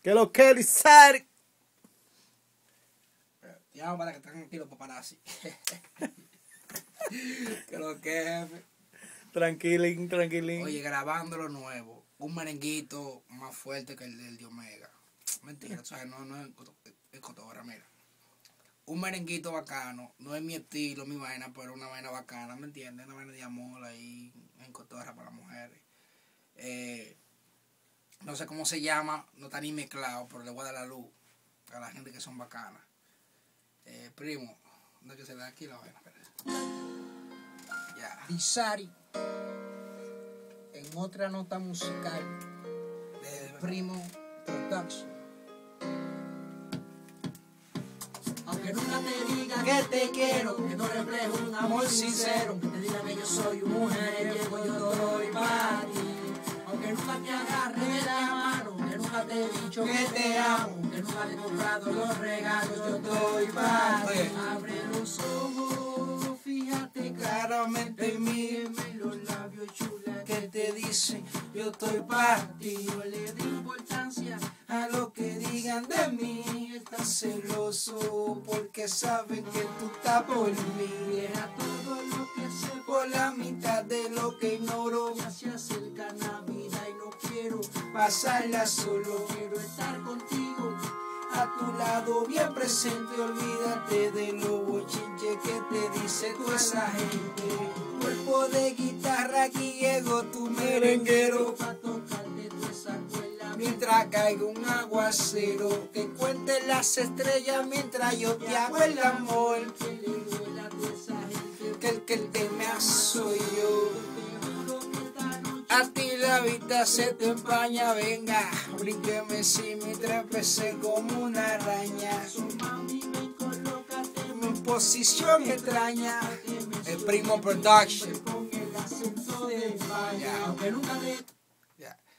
Que lo que Lizari. Ya para que estén aquí los paparazzi. Que lo que, jefe. Tranquilín, tranquilín. Oye, grabando lo nuevo. Un merenguito más fuerte que el del de Omega. Mentira, o sea, no es cotorra, mira. Un merenguito bacano. No es mi estilo, mi vaina, pero una vaina bacana, ¿me entiendes? Una vaina de amor ahí en cotorra para las mujeres. No sé cómo se llama, no está ni mezclado, pero le voy a dar la luz a la gente que son bacanas. Primo, ¿dónde que se da aquí la vaina? Ya. Lizari, en otra nota musical, Primo Production. Aunque nunca te diga que te quiero, que no reflejo un amor sincero, que te diga que yo soy un mujeriego, yo doy para ti. Aunque nunca te agarre de la mano, que nunca te he dicho que te amo, que nunca te he comprado los regalos, yo doy para ti. Abre los ojos, fíjate claramente en mí, los labios chula que te dicen yo estoy para ti. No le dé importancia a lo que digan de mí, estás celoso porque saben que tú estás por mí. Era todo lo que sé por la mitad de lo que ignoro. Ya se acerca Navidad y no quiero pasarla solo, quiero estar contigo a tu lado bien presente. Olvídate de los bochinches que te dice toda esa gente. Cuerpo de guitarra, aquí llego tu merenguero pa' tocarte tu esa cuela mientras caiga un aguacero. Que cuente las estrellas mientras yo te hago el amor. Que le duela a toda esa gente que el teme soy yo. A ti la vista se te empaña, venga, brínqueme si me trepecé como una araña. Mi posición extraña. El Primo Production. Ya. Ya.